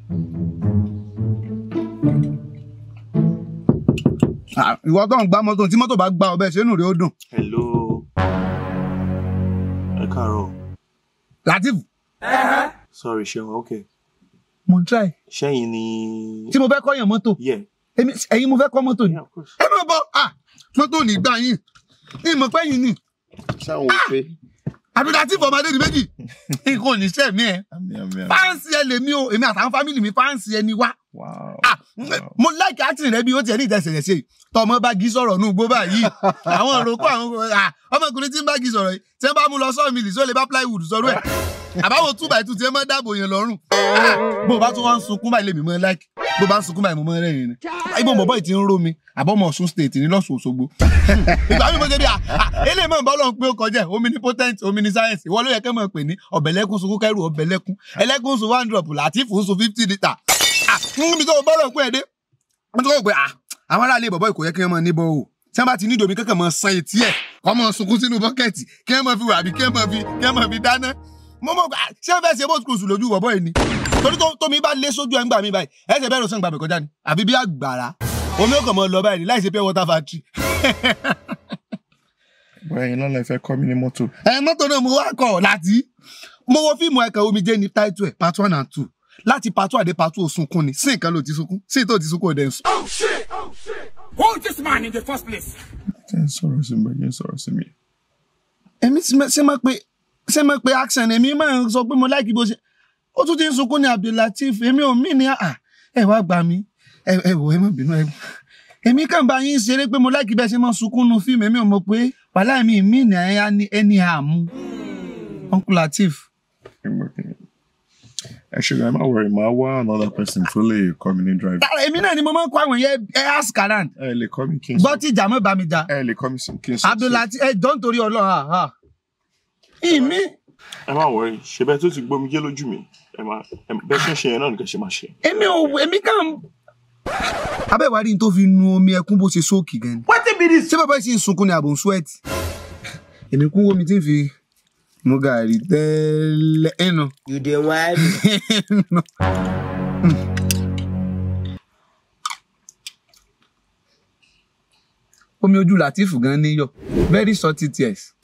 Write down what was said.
Ìwọ tó ń gbá mọ́tò tí mọ́tò bá gbá ọbẹ̀ ṣé inú rẹ̀ ó dùn. Hello. Ẹ káàárọ̀. Lateef. Sorry, Shewa, okay. Mo ń try. Ṣẹ́yìn ni... Tí mo fẹ́ kọ́ yàn mọ́tò. Yeah. Ẹ̀yin mo fẹ́ kọ́ mọ́tò ni. Yeah, of course. Ẹ máa bọ̀, mọ́tò ní gbà yín. Ìmọ̀ pé yín ni. Ṣáwọn òfé. Lateef ọmọ Adedimeji. Nǹkan ò ní ṣẹ́ mi ẹ̀. Fáǹsì ẹ lèmi o, èmi àtàwọn fámìlì mi fáǹsì ẹ ni wá. Wow. Mo like acting rẹ bí ó tiẹ̀ ní ìtẹ̀sẹ̀yẹsẹ̀ tọmọ bá gí sọ̀rọ̀ nù gbó báyìí àwọn òròkó àwọn ọmọkùnrin tí ń bá gí sọ̀rọ̀ yìí tí wọ́n bá mú lọ sọ́ọ̀mìlì só lè bá plywood sọ̀rọ̀ ẹ̀ àbáwò 2x2 tí wọ́n máa dáàbò yẹn lọ́rùn bó bá tún wá ń sunkún báyìí lèmi mọ́ like bó bá ń sunkún báyìí mo mọ́ rẹ́rìn ni ibo mọ̀ bọ́ọ̀ ti ń ró mi àbọ̀mọ̀ Ọ̀ṣun state ní lọ́sùn Òṣogbo ìgbà mi mo ṣe bí eléyìí mọ̀ bọ́ lọ́n pé ó kọjá omnipotent omniscience ìwọ ló yẹ kẹ́ mọ̀ pé ní ọ̀bẹ̀lẹ́kún sunkún kẹ́rù ọ̀bẹ̀lẹ́kún ẹlẹ́kún sun 1 drop Lateef sun 50 litre mi tó bọ́lọ̀ pé ẹ̀dẹ́ wọ́n tó kọ́ pé àwọn aráàlú bọ̀bọ̀ ìkò yẹ kí wọ́n mọ níbọ̀ o tí wọ́n bá ti ní ìdòmí kankan mọ san etí ẹ̀ kọ́ mọ sunkún sínú bọ́kẹ́ẹ̀tì kí wọ́n mọ fi wà àbí kí wọ́n mọ fi dáná mo mọ̀ ṣé wọ́n fẹ́ ṣe bó kùsù lójú bọ̀bọ̀ yìí ni torí tómi bá lé sójú ẹ̀ ń gbà mí báyìí ẹ̀ṣẹ̀ bẹ́ẹ̀ ló sàn gbàgbẹ́ kọjá ni àbí bí àgbàrá omi ó kàn mọ́ lọ báyìí ni láì ṣe pure water factory. Bọ́ẹ̀ yín lọ́la ìfẹ́ kọ́ mi ní mọ́tò. Mọ́tò náà mo wá kọ̀ láti mo wo fíìmù ẹ̀ka omijé ní title ẹ̀ part 1 and 2 láti part 2 àdé part 2 sunkún ni sí nǹkan ló ti sunkún sí tó ti sunkún ọdẹ ń sùn. Oh shit! Who is this man in the first place? Ẹ sọ̀rọ̀ sí mi, ẹ sọ̀rọ̀ sí mi. Èmi ṣe máa pe action èmi máa ń sọ pé mo láìkí bó ṣe ó tún ti ń sunkún ní Abdulateef èmi ò mí ní ẹ wá gbà mí ẹ wò ẹ má bínú ẹ èmi kàn bá yín ṣeré pé mo láìkí bẹ́ẹ̀ ṣe máa sunkún nu fíìmù èmi ò mọ̀ pé wàhálà mi mí ní ẹni àmú Uncle Lateef. Actually, I'm not worried. Ma wa another person to lè call me drive. Èmi náà ni mo máa ń kó àwọn yẹn ask around. Ẹ lè call me Kingston. Bọ́ tí ìjà mọ́ bá mi jà. Ẹ lè call me Kingston. Abdulateef don't torí Ọlọ́run ìmí. Ẹ má worry. Ṣé bẹ́ẹ̀ tó ti gbómi jẹ́ lójú mi? Bẹ́ẹ̀ ṣe ń ṣe yẹn náà nìkan ṣe máa ṣe. Èmi kàn. Abẹ́wárí tó fi nu omi ẹkún bó ṣe sóòkì gan ni. What be this? Ṣé bàbá yìí sì ń sunkún ní àbò ń sweat? Èmi kún omi tí ń fi mo gàrí tẹ́lẹ̀ ẹnu. You dey whine. Omi ojú Lateef gan ni yọ. Very salty tears.